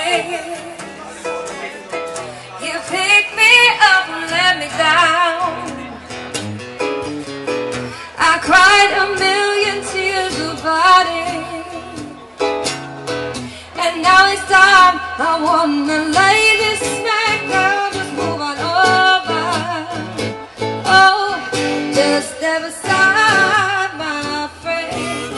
You pick me up and let me down. I cried a million tears about it, and now it's time. I wanna lay this smack down, just move on over. Oh, just step aside, my friend.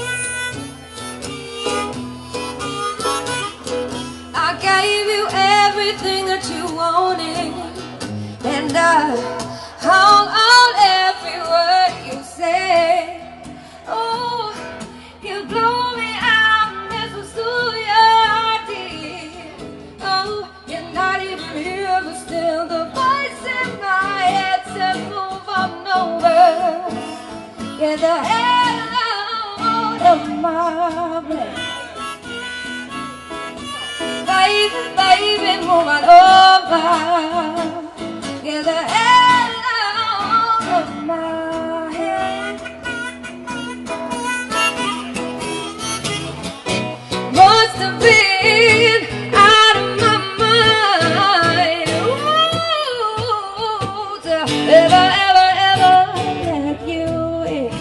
I gave you everything that you wanted, and I hung on every word you said. Oh, you blow me out, and this was who you did. Oh, you're not even here, but still the voice in my head said move on over. Get the hell out of my bed. Baby, baby, move on over. Get the hell out of my head. Must have been out of my mind. Ooh, to ever, ever, ever let you in.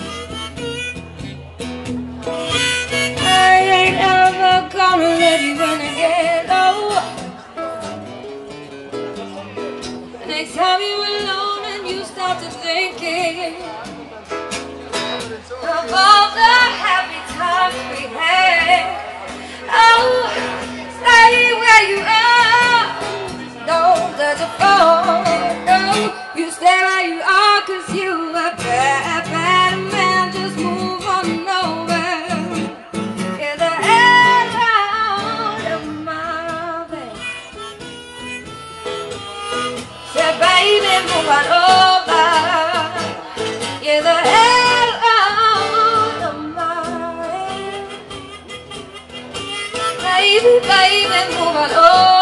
I ain't ever gonna let you in again. Oh, next time you're alone and you start to thinking of all the happy times we had. Oh, stay where you are. Don't touch the phone. No, you stay where you are, 'cause you a bad, bad man. Just move on over. Get the hell out of my bed. Say, baby, move on over. Get the hell out of my head. Baby, baby, move on over.